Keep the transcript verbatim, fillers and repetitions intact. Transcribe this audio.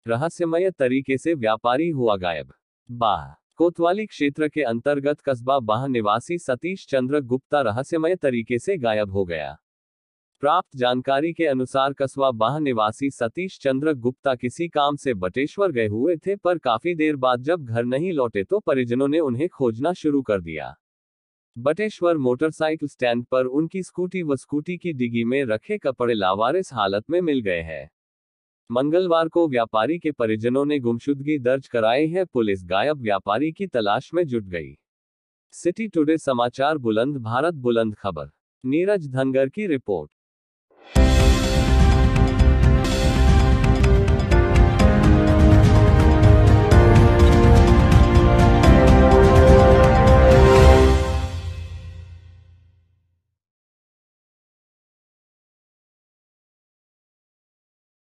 रहस्यमय तरीके से व्यापारी हुआ गायब। बाह कोतवाली क्षेत्र के अंतर्गत कस्बा बाह निवासी सतीश चंद्र गुप्ता रहस्यमय तरीके से गायब हो गया। प्राप्त जानकारी के अनुसार कस्बा बाह निवासी सतीश चंद्र गुप्ता किसी काम से बटेश्वर गए हुए थे, पर काफी देर बाद जब घर नहीं लौटे तो परिजनों ने उन्हें खोजना शुरू कर दिया। बटेश्वर मोटरसाइकिल स्टैंड पर उनकी स्कूटी व स्कूटी की डिग्गी में रखे कपड़े लावारिस हालत में मिल गए हैं। मंगलवार को व्यापारी के परिजनों ने गुमशुदगी दर्ज कराई है। पुलिस गायब व्यापारी की तलाश में जुट गई। सिटी टुडे समाचार बुलंद भारत बुलंद खबर। नीरज धनगर की रिपोर्ट।